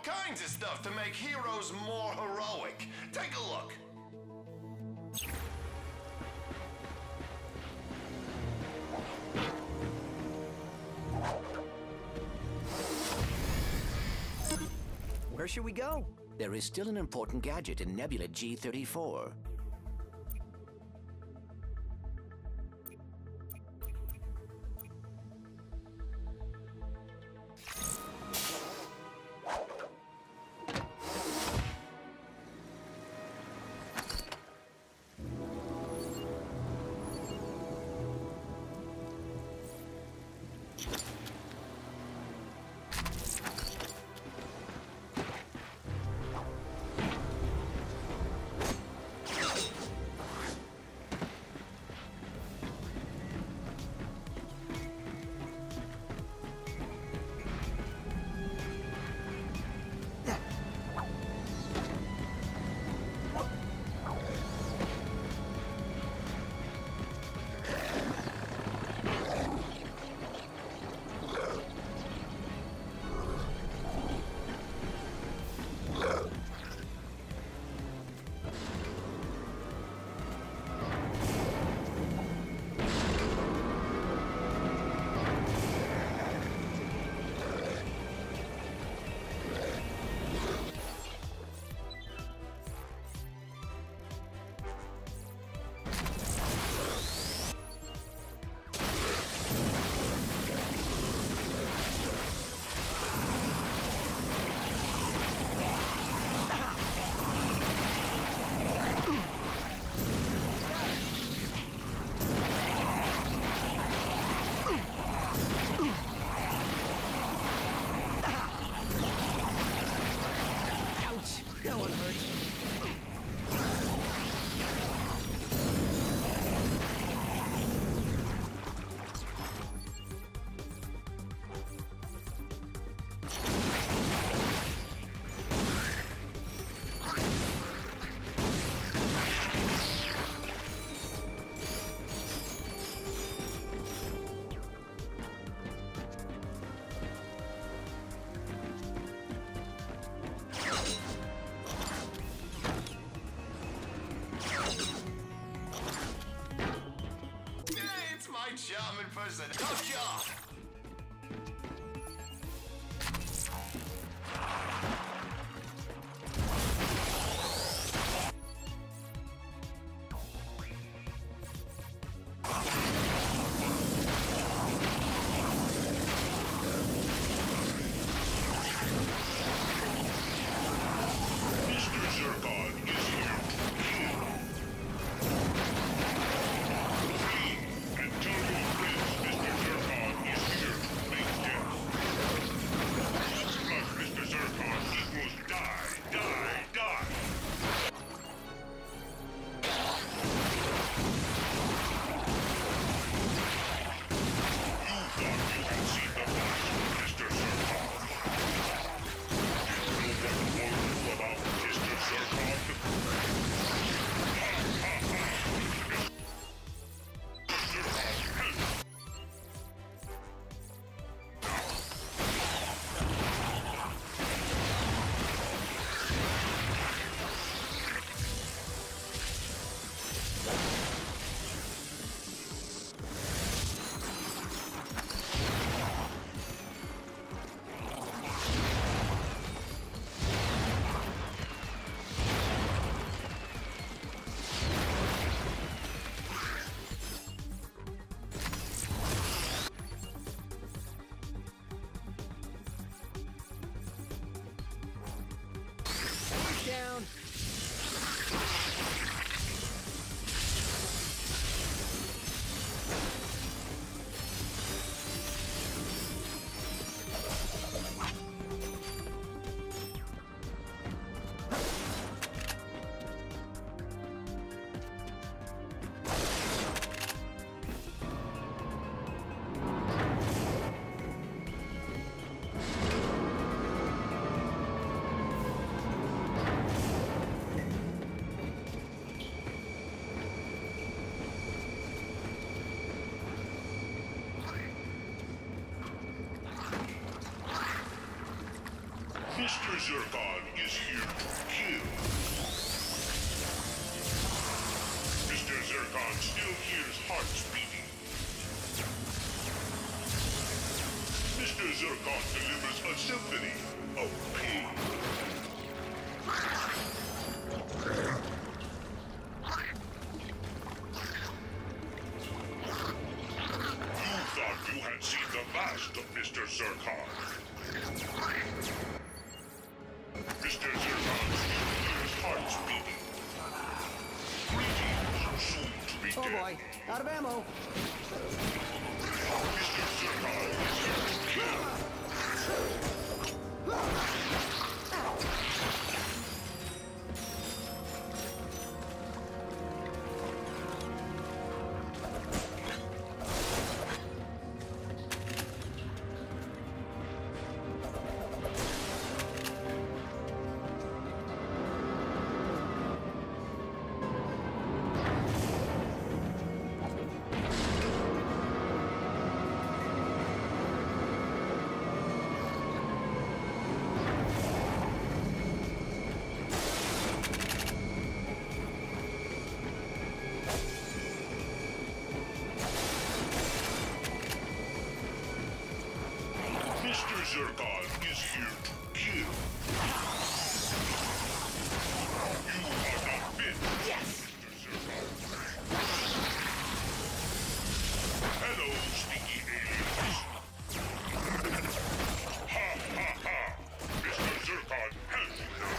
kinds of stuff to make heroes more heroic. Take a look. Where should we go? There is still an important gadget in Nebula G34. Charming person. Tough job. Antonio Prince, Mr. Zircon is Mr. Zurkon is here to kill. Mr. Zurkon still hears hearts beating. Mr. Zurkon delivers a symphony of pain. You thought you had seen the last of Mr. Zurkon. Mr. Zurkon still hears hearts beating. Greetings, soon to be Oh dead. boy, out of ammo. Mr. Zurkon is here to kill. Mr. Zurkon is here to kill. You are not fit. Yes. Mr. Zurkon. Hello, sneaky aliens. Ha ha ha. Mr. Zurkon has you now.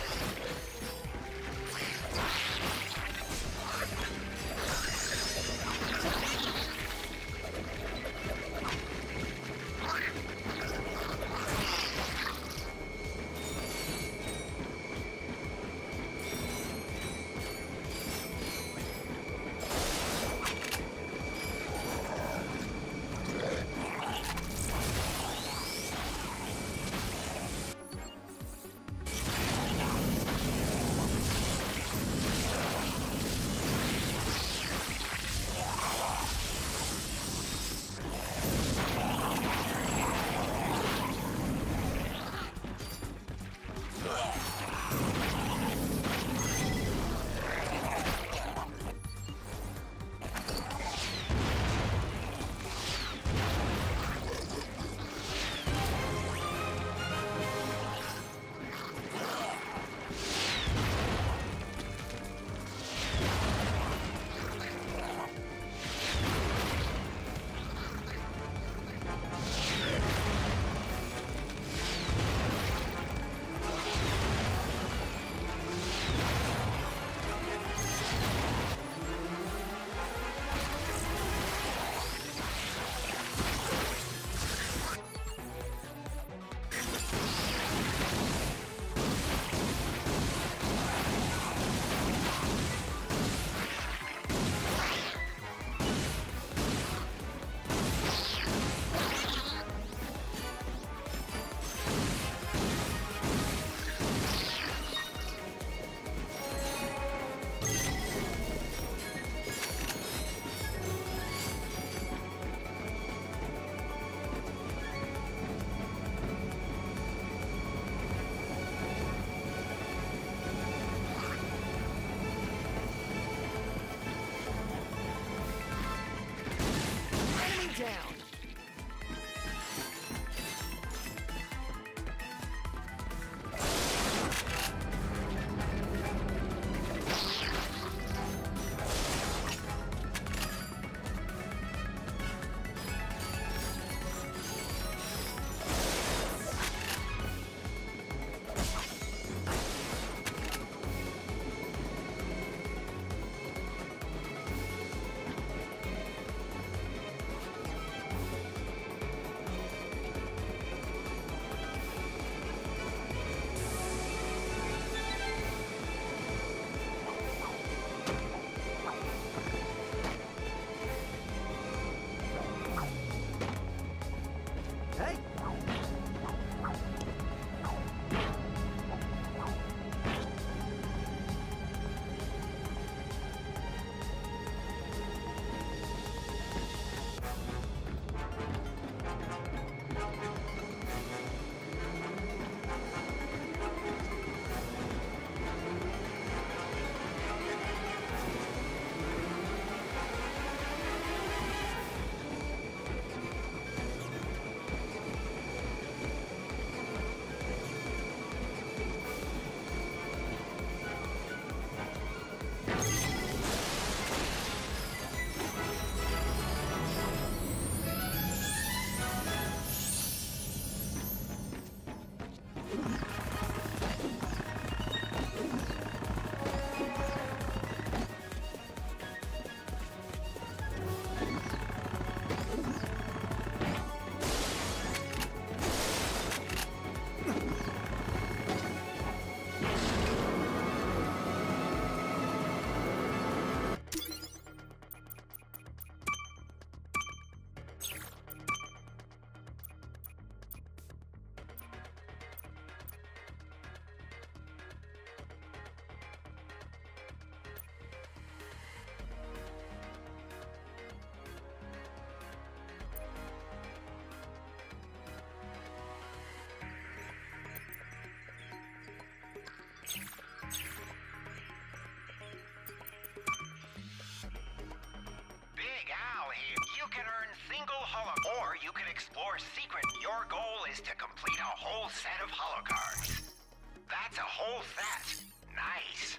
You can earn single holo, or you can explore secret. Your goal is to complete a whole set of holo cards. That's a whole set. Nice.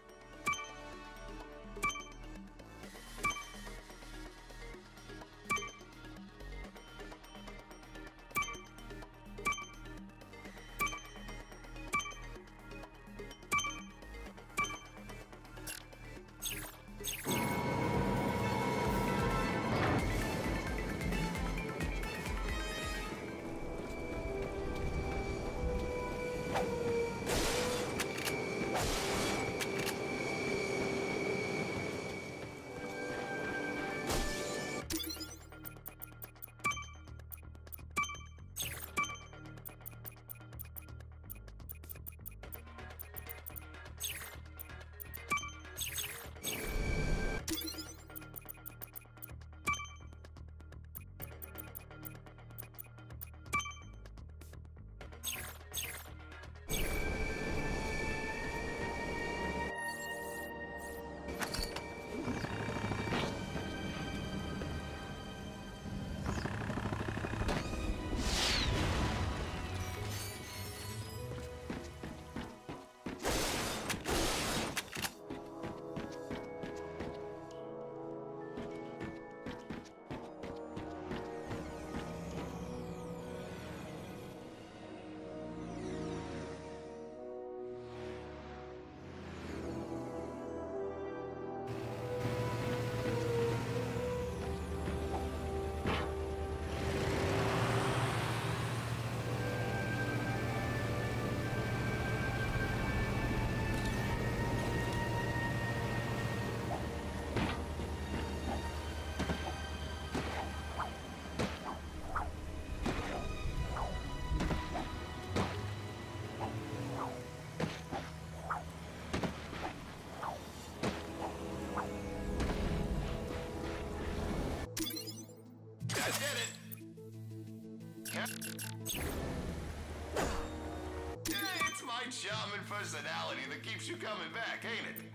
It's my charming personality that keeps you coming back, ain't it?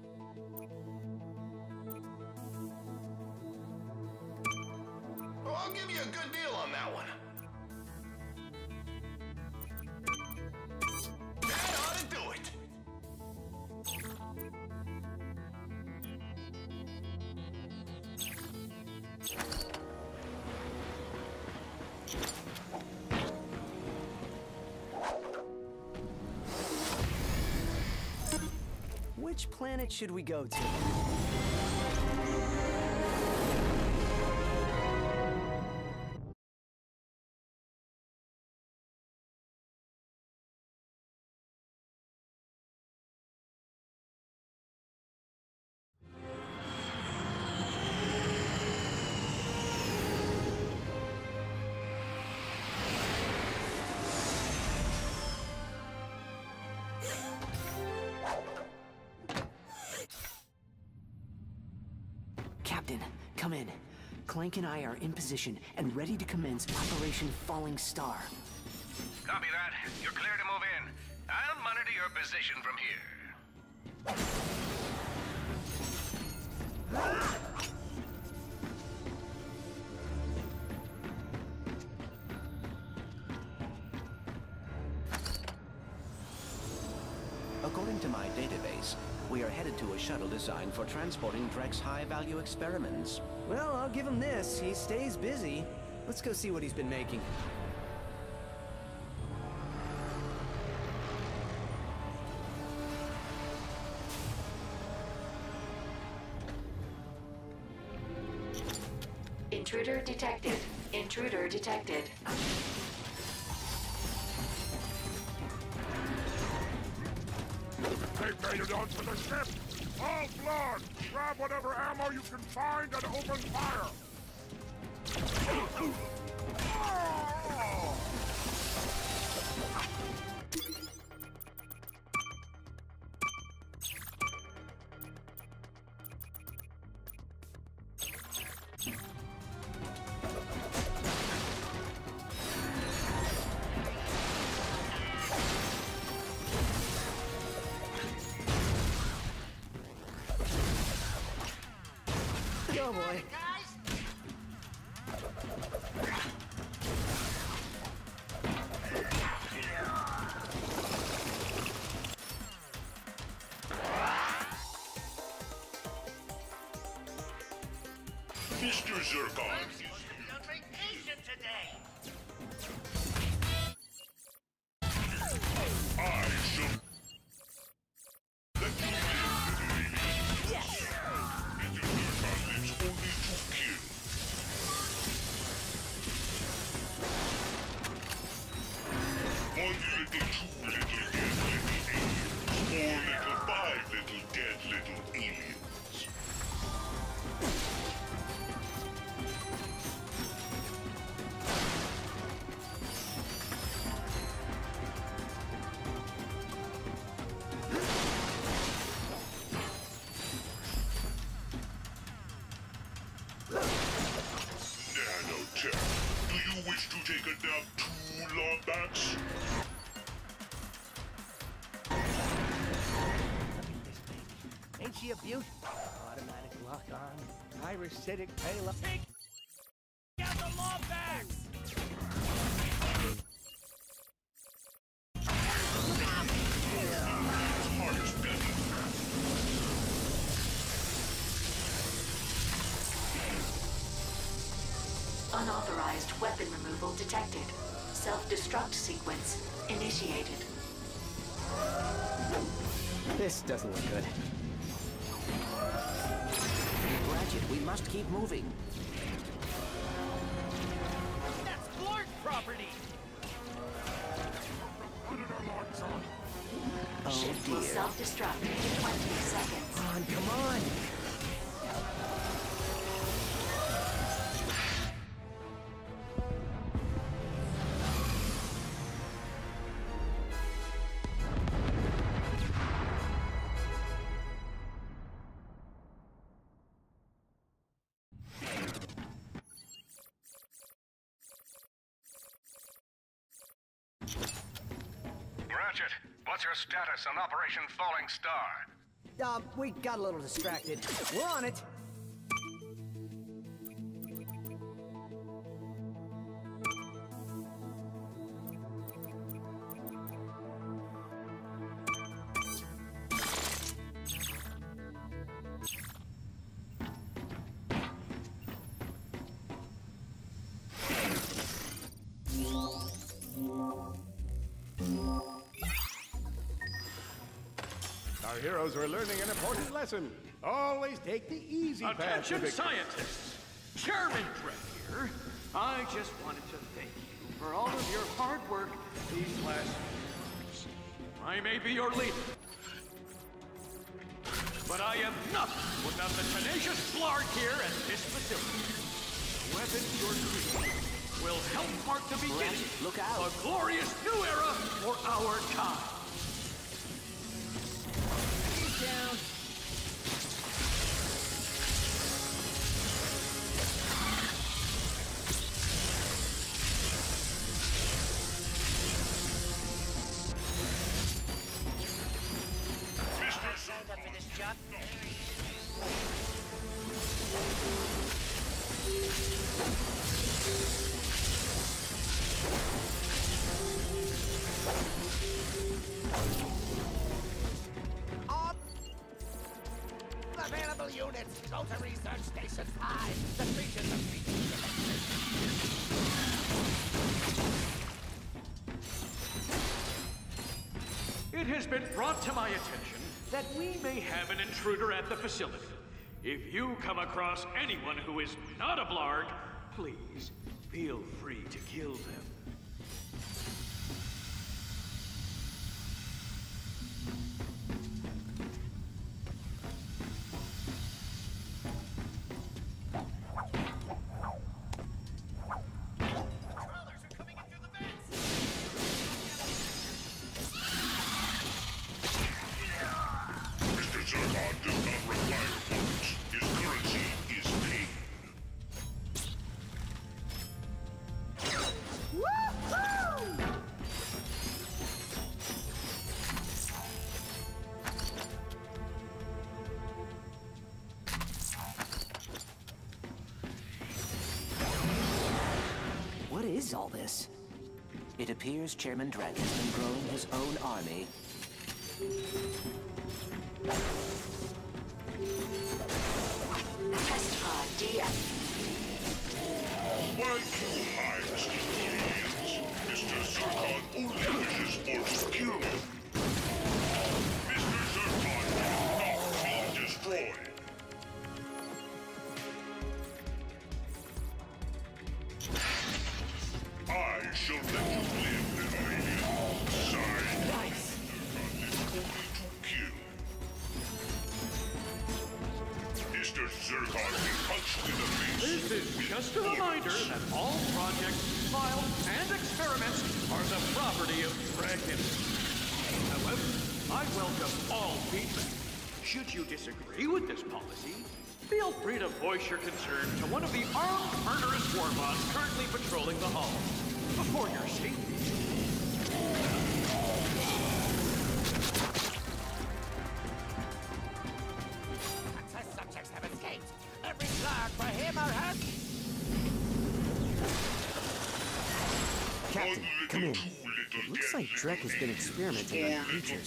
Oh, I'll give you a good deal on that one. That ought to do it. Which planet should we go to? Captain, come in. Clank and I are in position and ready to commence Operation Falling Star. Copy that. You're clear to move in. I'll monitor your position from here. According to my database, we are headed to a shuttle designed for transporting Drek's high-value experiments. Well, I'll give him this. He stays busy. Let's go see what he's been making. Intruder detected. Intruder detected. They've made it onto the ship! All floor! Grab whatever ammo you can find and open fire! Oh boy. Mr. Zurkon. On vacation today. I shall let you live, little alien. Yes! Mr. Zurkon lives only to kill. One little, two little dead little aliens. 4 little, 5 little dead little aliens. Nanotech, do you wish to take a nap too, Lombax? Ain't she a beaut? Automatic lock on, pyrocytic payload. Take out the Lombax! Hardest better. Unauthorized weapon removal detected. Self-destruct sequence initiated. This doesn't look good. Ratchet, we must keep moving. That's Blart property! Oh Ship will dear. self-destruct in 20 seconds. Come on, come on! Ratchet, what's your status on Operation Falling Star? We got a little distracted. We're on it! Our heroes are learning an important lesson. Always take the easy path to Attention victory. scientists! Chairman Drek here. I just wanted to thank you for all of your hard work these last weeks. I may be your leader, but I am nothing without the tenacious Blarg here at this facility. The weapons you're creating will help mark the beginning Ratchet, look out. of a glorious new era for our time. Down! Mr. Signed up for this job? Available units, go to Research Station 5. The creatures of It has been brought to my attention that we may have an intruder at the facility. If you come across anyone who is not a Blarg, please feel free to kill them. Mr. Zurkon does not require bullets. His currency is pain. What is all this? It appears Chairman Drek has been growing his own army. Test pod deactivated. I shall let you live, alien. Signed. Nice. Only to kill. Mr. Zurkon will punch you in the face. This is just a reminder that all projects, files, and experiments are the property of Dragon. However, I welcome all feedback. Should you disagree with this policy, feel free to voice your concern to one of the armed murderous warbots currently patrolling the hall. For your safety. Access subjects have escaped. Every flag for him or her. Captain, come in. It looks like Drek has been experimenting on creatures.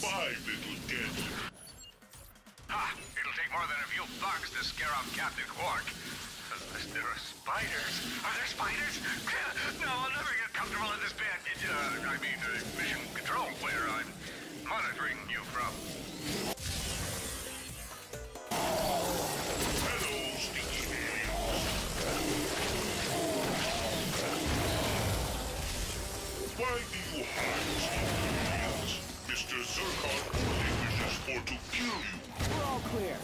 It'll take more than a few bugs to scare off Captain Quark. Unless there are spiders. Are there spiders? No, I'll never get comfortable in this bed. Mission control, where I'm monitoring you from. Hello, stinky aliens. Why do you hide, stinky aliens? Mr. Zurkon only wishes for to kill you. We're all clear.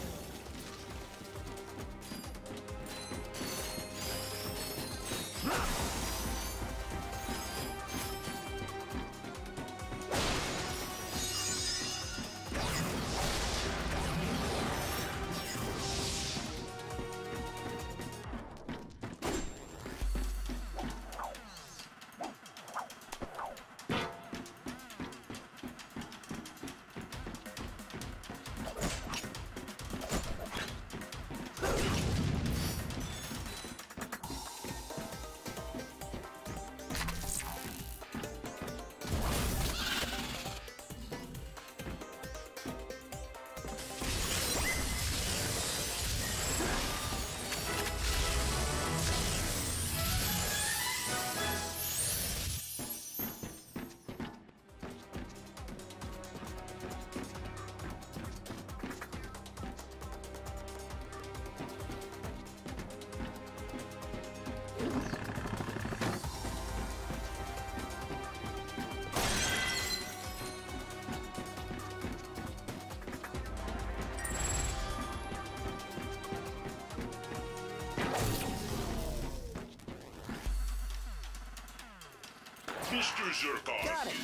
Mr. Zurkon. Got it.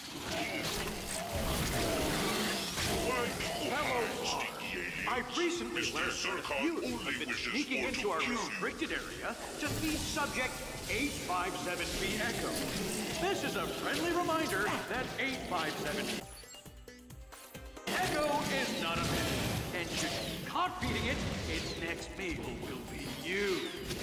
Why do you hide, stinky aliens? I've recently Mr. learned Zurkon you only have been wishes sneaking for into to our kill you. restricted area to feed subject 857B Echo. This is a friendly reminder that 857 Echo is not a pet, and should you be caught feeding it, its next meal will be you.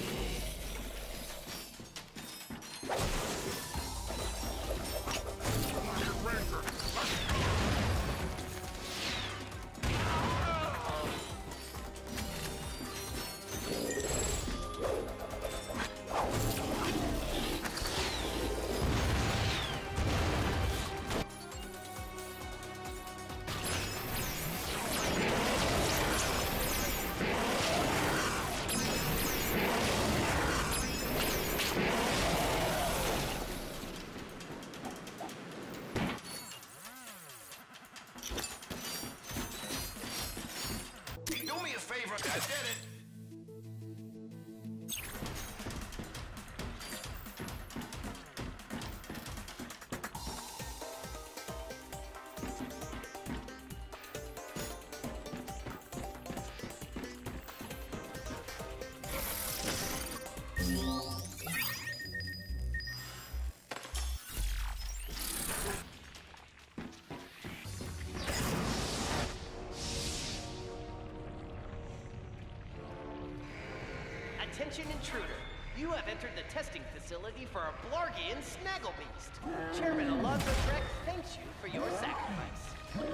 Do me a favor, I did it. Attention intruder. You have entered the testing facility for a Blargian Snagglebeast. Chairman Alonzo Drek thanks you for your sacrifice.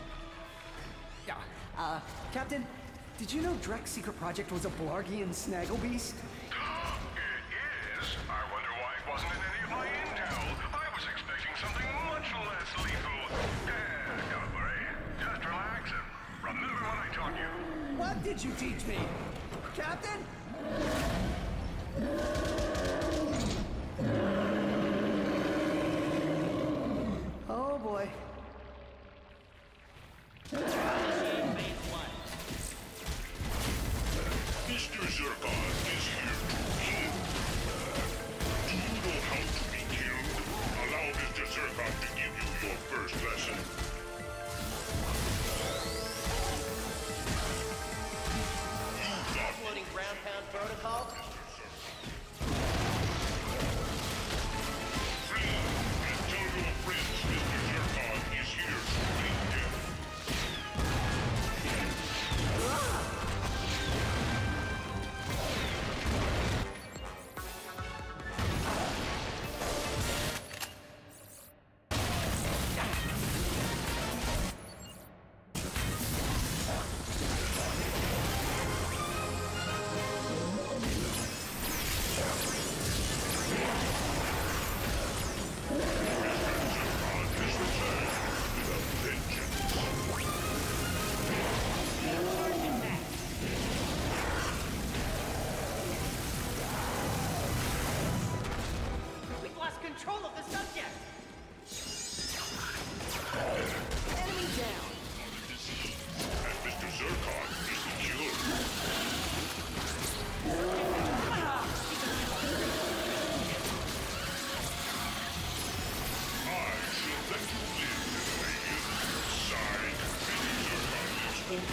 Captain, did you know Drek's secret project was a Blargian Snagglebeast? It is. I wonder why it wasn't in any of my intel. I was expecting something much less lethal. Don't worry. Just relax and remember what I taught you. What did you teach me? Captain? is here to kill. Do you know how to be killed? Allow Mr. Zurkon to give you your first lesson. Uploading ground pound protocol. Flee and tell your friends Mr. Zurkon is here to bring death. We've lost control of the subject. Enemy down. And Mr. Zurkon is the killer. I shall let you live, Alien. Signed, Mr. Zurkon lives only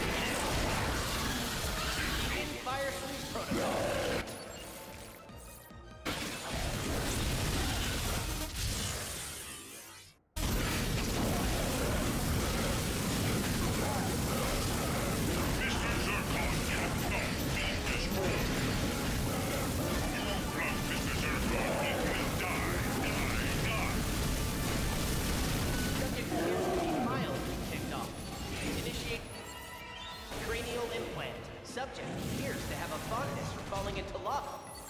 to kill. In fire freeze protocol. Mr. Zurkon cannot be destroyed. You block Mr. Zurkon, he will die. Subject appears to be mildly ticked off. Initiate cranial implant. Subject appears to have a fondness for falling into lava.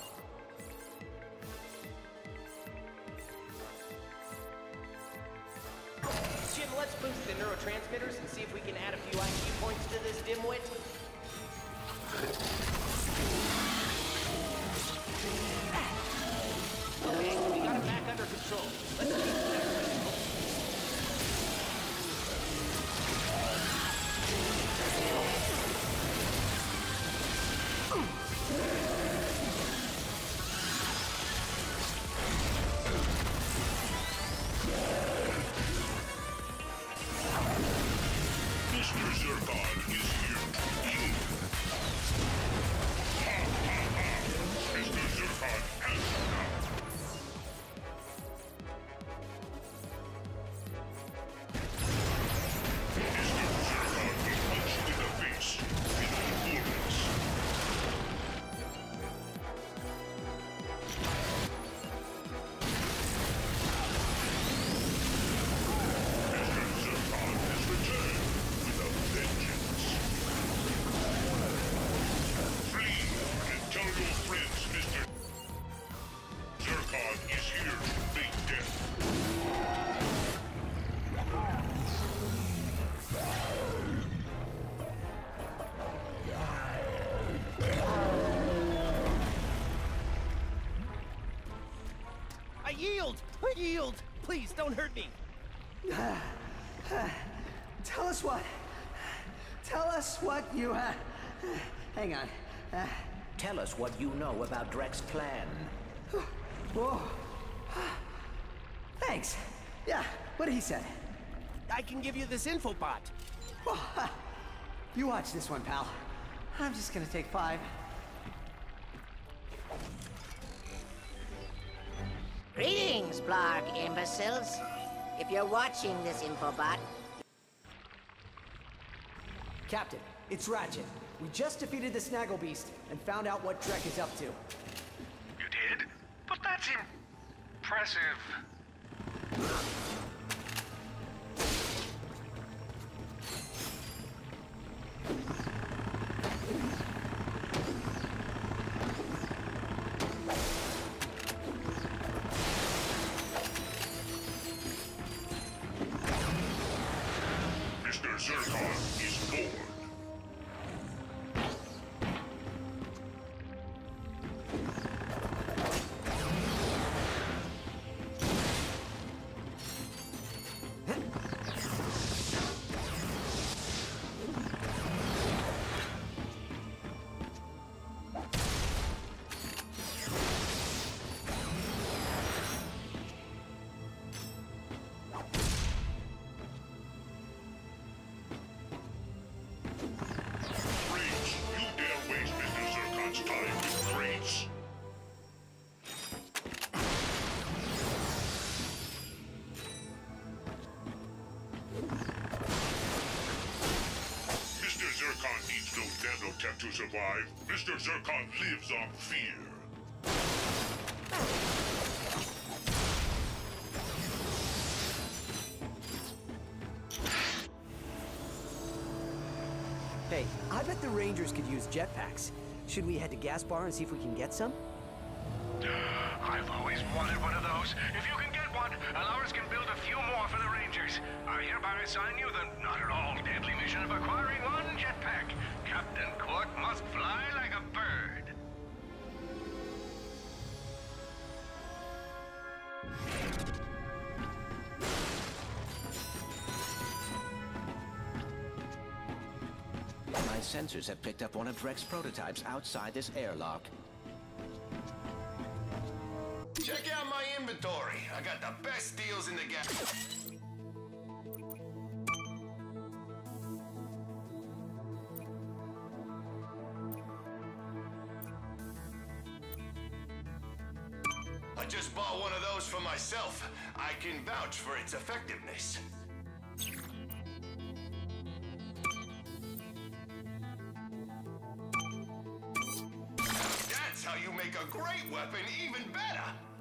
Jim, let's boost the neurotransmitters and see if we can add a few IQ points to this dimwit. Okay, we got him back under control. Let's keep that. Mr. Zurkon is here to kill. Ha ha ha! Mr. Zurkon has now. Mr. Zurkon will punch you in the face with bullets. Mr. Zurkon has returned with a vengeance. Flee and tell your friends Mr. Zurkon is here to make death. I yield! I yield! Please, don't hurt me! Tell us what. Tell us what you. Hang on. Tell us what you know about Drek's plan. Whoa. Thanks. Yeah, what he said. I can give you this infobot. You watch this one, pal. I'm just gonna take 5. Greetings, Blarg imbeciles. If you're watching this infobot, Captain, it's Ratchet. We just defeated the Snaggle Beast and found out what Drek is up to. You did? But that's impressive. Mr. Zurkon is born. survive. Mr. Zircon lives on fear. Hey, I bet the Rangers could use jetpacks. Should we head to Gaspar and see if we can get some? I've always wanted one of those. If you can get one, Alaris can build a few more for the Rangers. I hereby assign you the not at all deadly mission of acquiring one jetpack. Captain Quark must fly like a bird. My sensors have picked up one of Drek's prototypes outside this airlock. Check out my inventory. I got the best deals in the game. I just bought one of those for myself. I can vouch for its effectiveness. That's how you make a great weapon even better.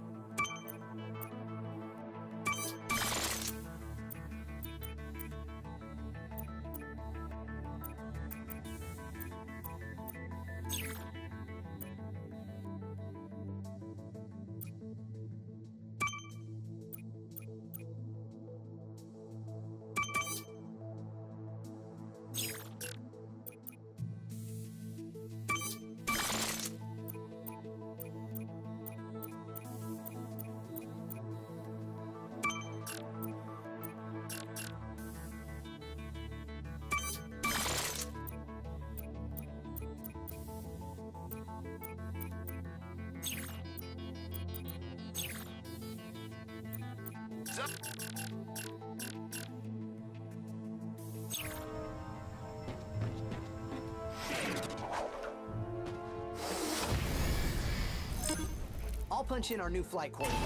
I'll punch in our new flight coordinates.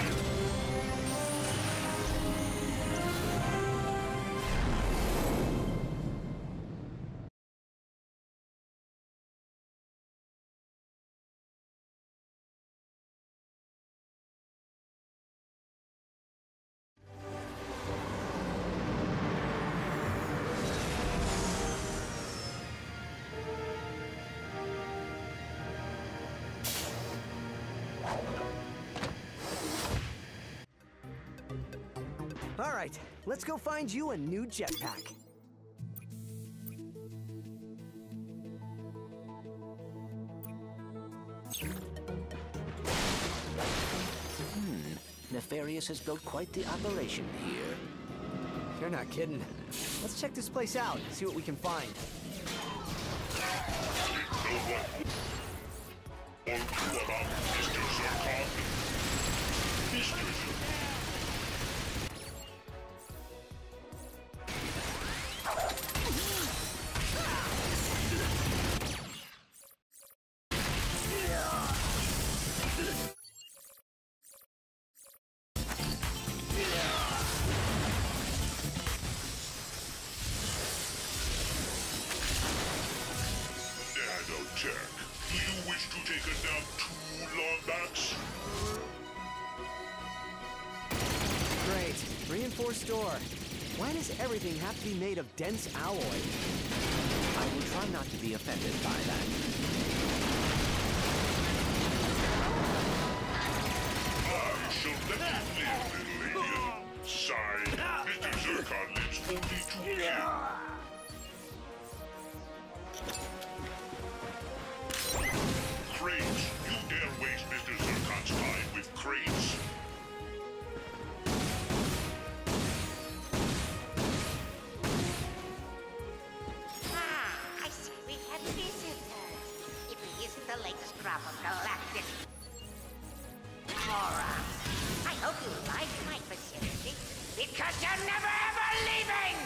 All right, let's go find you a new jetpack. Nefarious has built quite the operation here. You're not kidding. Let's check this place out and see what we can find. Mr. Zircon. Mr. Zircon. Nanotech, do you wish to take us down 2 long backs? Great. Reinforced door. Why does everything have to be made of dense alloy? I will try not to be offended by that. I shall let you live, little alien. Sighed, Mr. Zircon lives only to kill. Crates, you dare waste Mr. Zircon's time with crates? I see we have visitors. If he isn't the latest crop of galactic morons. I hope you like my facility, because you're never ever leaving!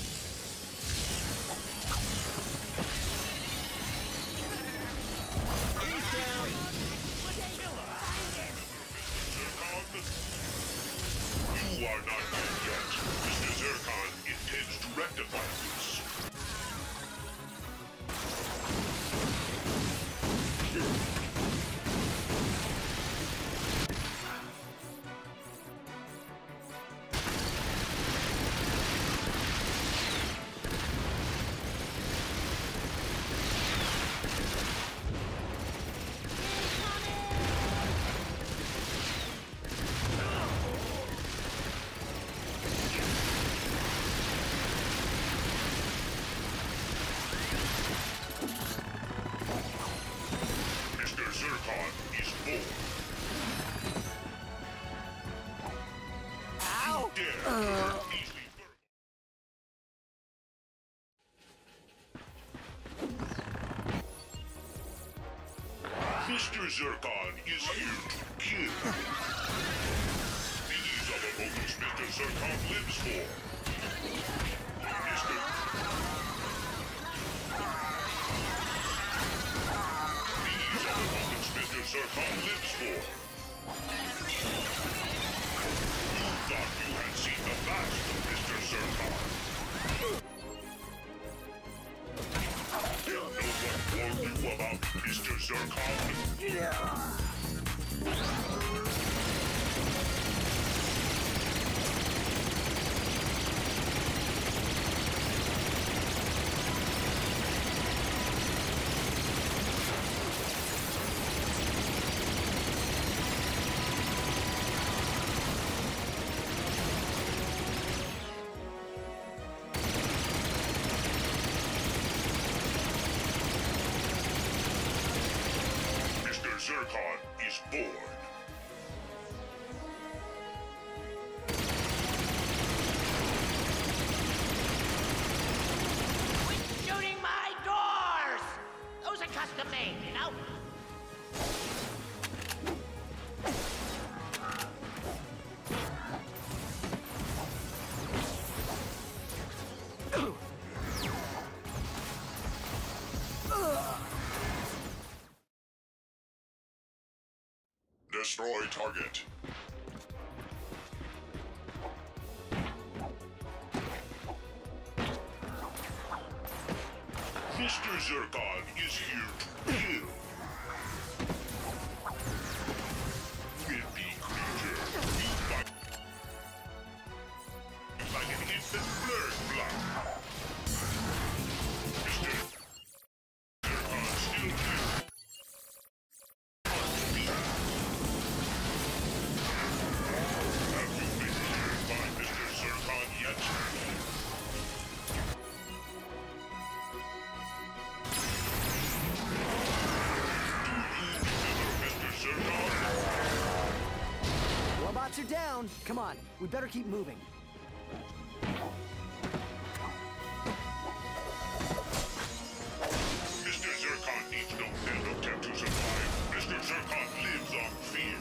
You are not dead yet. Mr. Zircon intends to rectify this. Mr. Zircon is here to kill. These are the moments Mr. Zircon lives for. Mr. These are the moments Mr. Zircon lives for. You thought you had seen the last of Mr. Zircon. You know what warned you about Mr. Zircon? Zircon is born. Quit shooting my doors! Those are custom made, you know? Destroy target. Mr. Zircon is here to kill. Wimpy creature, you fight like an infant blurred blood. Mr. Zircon still here. Robots are down. Come on, we better keep moving. Mr. Zircon needs no nanotech to survive. Mr. Zircon lives on fear.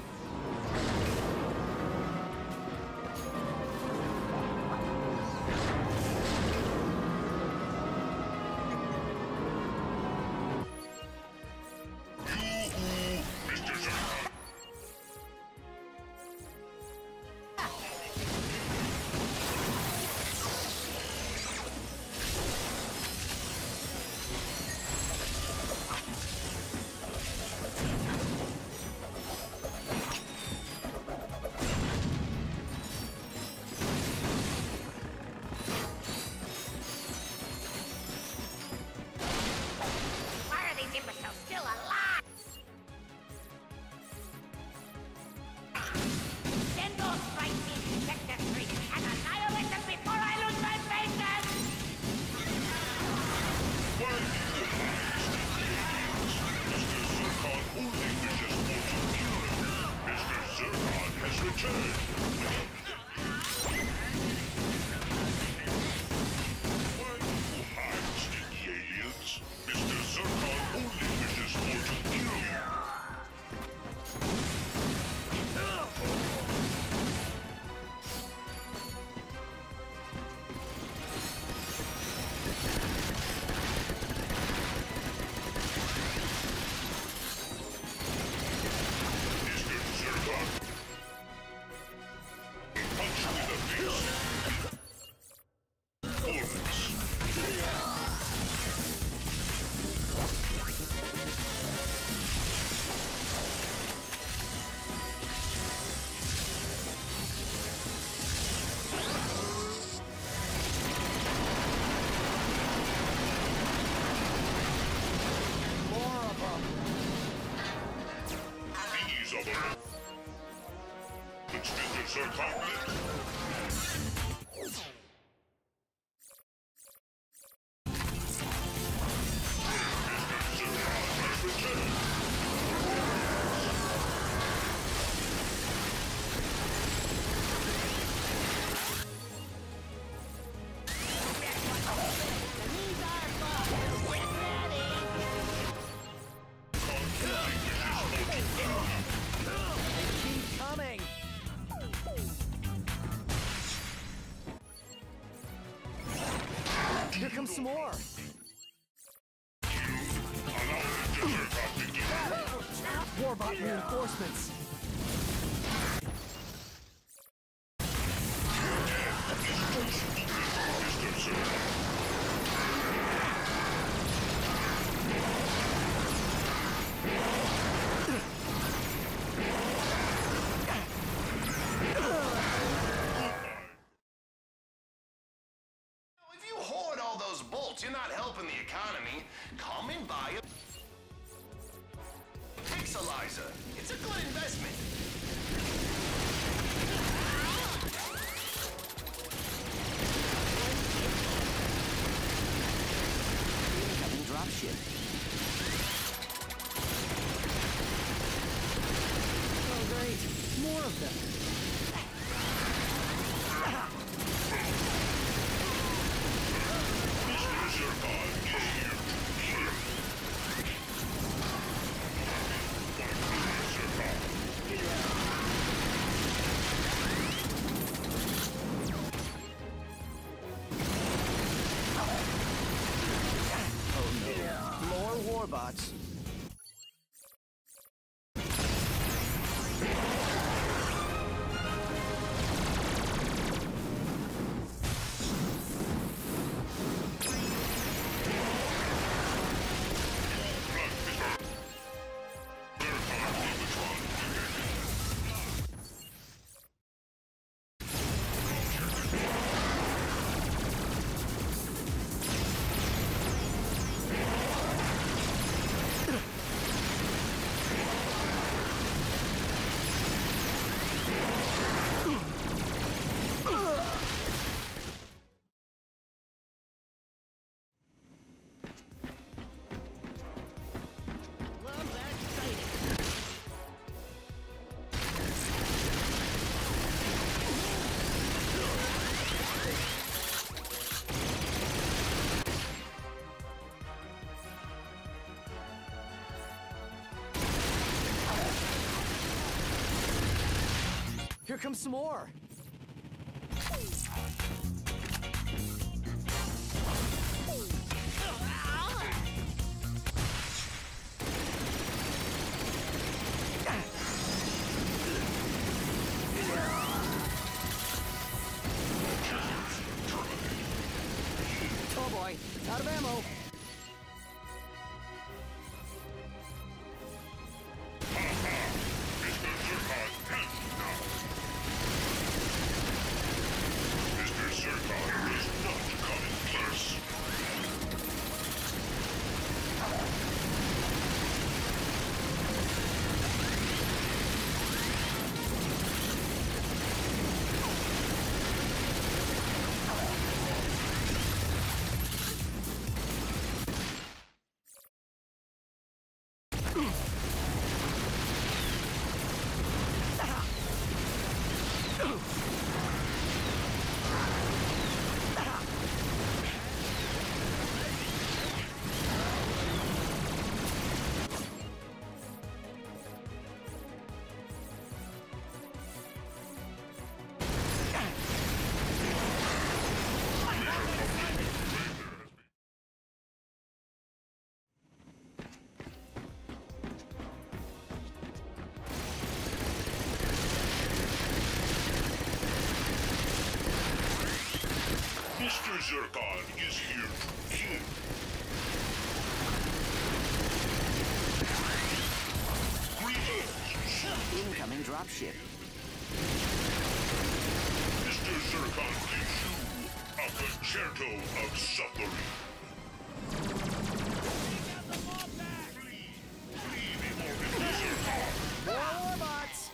Mr. Zircon. Why are these imbeciles still alive? Send those strike teams to Sector 3 and annihilate them before I lose my patience! Why do you hide? Mr. Zircon only wishes for to kill him. Mr. Zircon has returned. Why do you hide, stinky aliens? Mr. Zircon only wishes for to kill you. Mr. Zircon. Punch you in the face. Bullets. These are the which Mr. Zircon lives. Mr. Zircon has returned. Zircon only wishes some more. Warbot reinforcements. If you hoard all those bolts, you're not helping the economy. Come and buy a Pixelizer. It's a good investment. Incoming dropship. Oh, great. More of them. More warbots. Here comes some more. Oh boy, out of ammo. Mr. Zircon is here to kill. Greetings. Incoming dropship. Mr. Zircon gives you a concerto of suffering. Flee before Mr. Zircon. More warbots.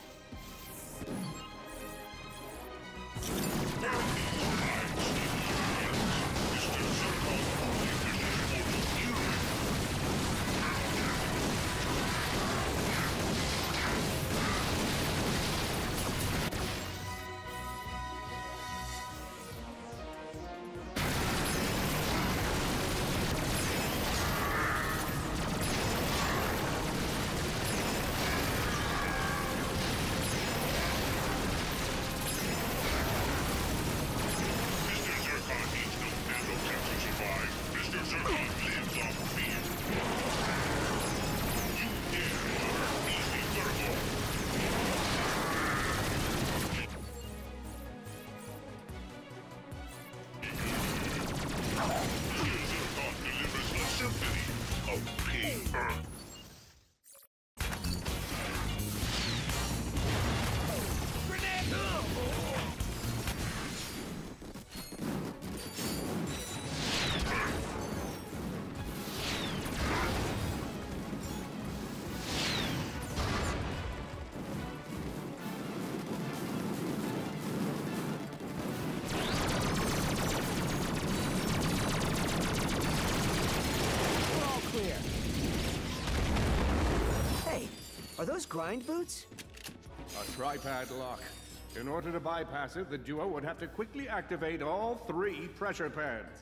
Are those grind boots? A tripad lock. In order to bypass it, the duo would have to quickly activate all 3 pressure pads.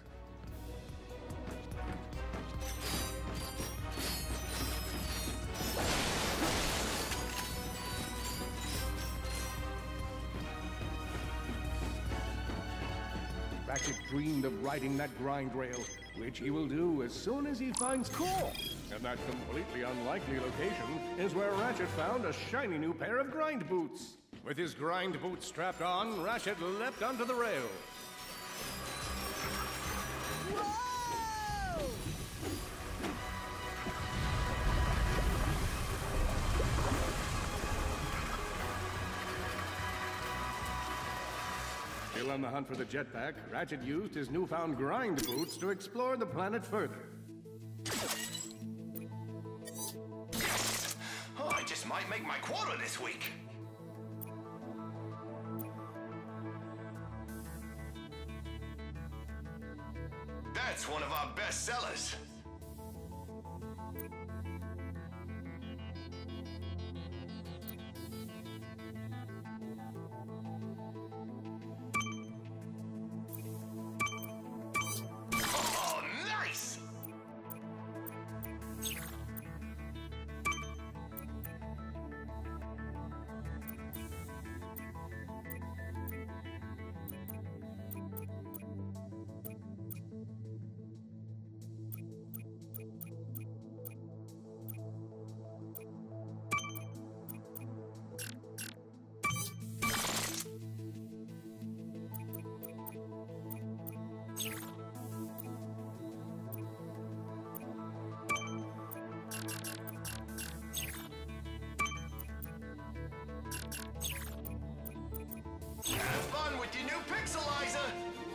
Ratchet dreamed of riding that grind rail, which he will do as soon as he finds Core. And that completely unlikely location is where Ratchet found a shiny new pair of grind boots. With his grind boots strapped on, Ratchet leapt onto the rail. Still on the hunt for the jetpack, Ratchet used his newfound grind boots to explore the planet further. Oh, I just might make my quota this week. That's one of our best sellers. Oh, nice! Have fun with your new pixelizer!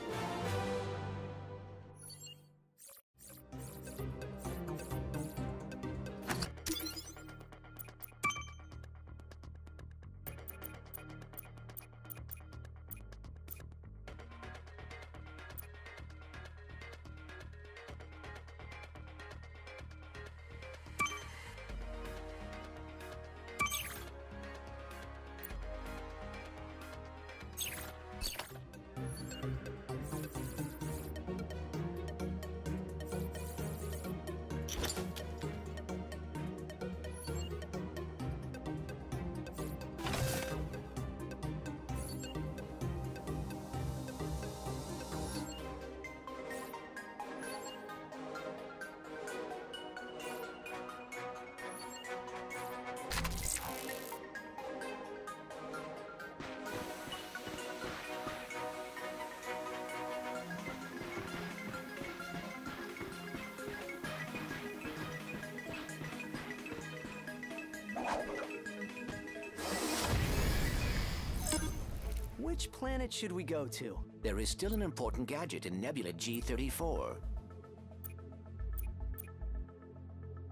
Which planet should we go to? There is still an important gadget in Nebula G34.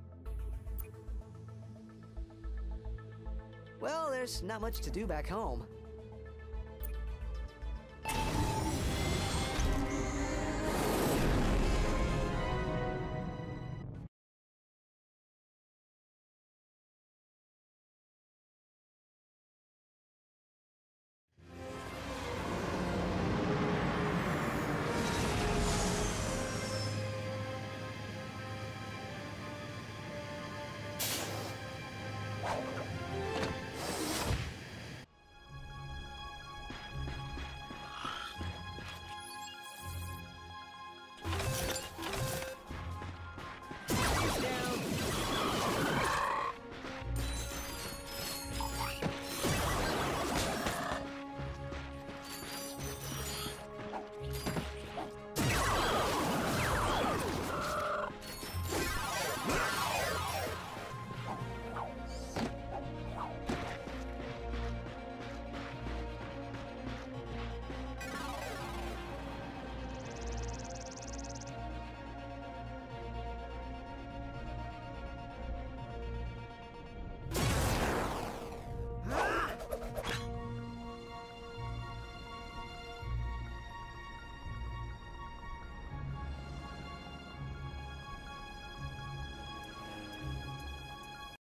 Well, there's not much to do back home.